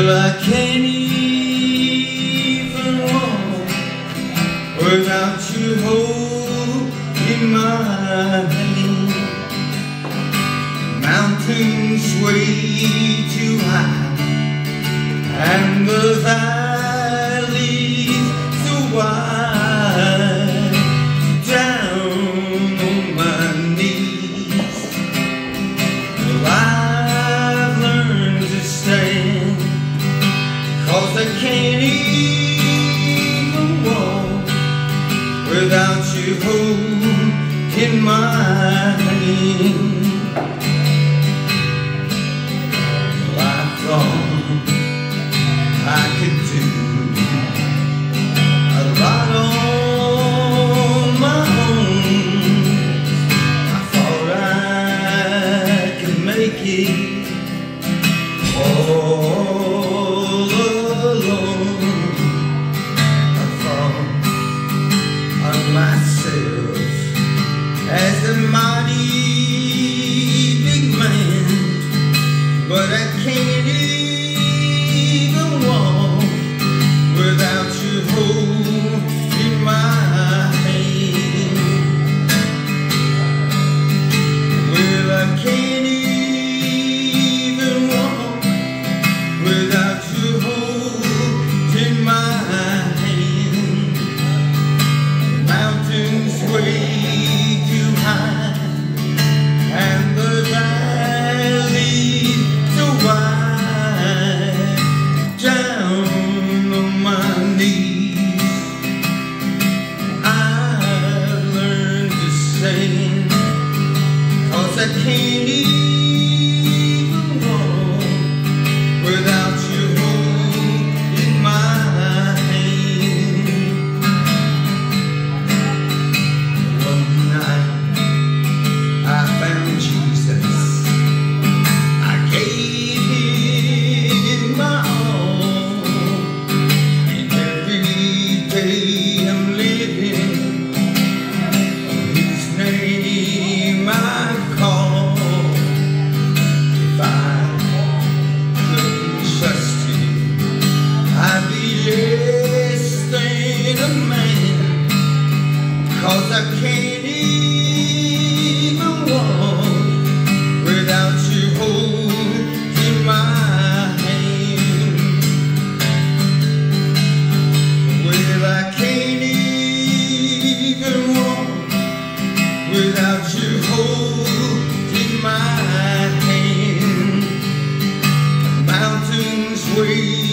Well, I can't even walk without you holding my hand. Mountains way too high and the valleys so wide. Down on my knees, well, I've learned to stand, 'cause I can't even walk without you holding my hand. Well, I thought I could do a lot on my own. I thought I could make it all alone. I thought of myself as a mighty big man, but I can't even walk without you holding my hand. Well, I can't even walk without you holding my hand. Mountains way too high and the valley so wide. Down on my knees, I've learned to sing, 'cause I can't even walk without you holding my hand. One night I found Jesus. I gave him my all, and every day I'm living his name I call. If I couldn't trust him, I'd be less than a man, 'cause I can't even walk without you holding my hand. Well, I can't even walk without you holding my hand. Mountains way